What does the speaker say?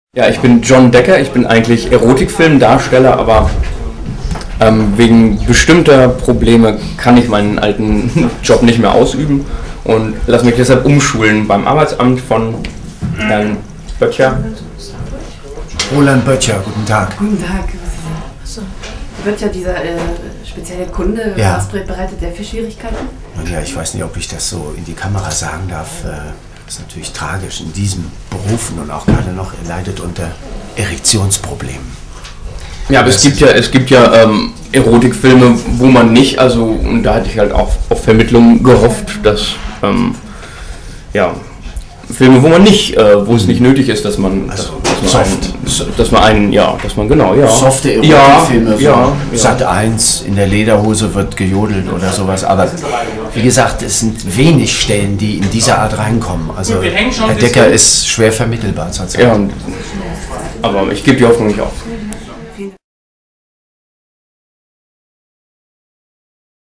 Ja, ich bin John Decker, ich bin eigentlich Erotikfilmdarsteller, aber wegen bestimmter Probleme kann ich meinen alten Job nicht mehr ausüben und lasse mich deshalb umschulen beim Arbeitsamt von Herrn Böttcher. Roland Böttcher, guten Tag. Guten Tag. Achso. Böttcher, dieser spezielle Kunde, Ja. was bereitet der für Schwierigkeiten? Ja, ich weiß nicht, ob ich das so in die Kamera sagen darf. Das ist natürlich tragisch in diesem Berufen und auch gerade noch, er leidet unter Erektionsproblemen. Ja, aber es gibt ja Erotikfilme, wo man nicht, also und da hatte ich halt auch auf Vermittlung gehofft, dass Filme, wo man nicht, wo es nicht nötig ist, dass man Softe Erotikfilme, Sat 1, in der Lederhose wird gejodelt oder sowas, aber wie gesagt, es sind wenig Stellen, die in dieser Art reinkommen. Also Herr Decker ist schwer vermittelbar zurzeit. Ja, aber ich gebe die Hoffnung nicht auf.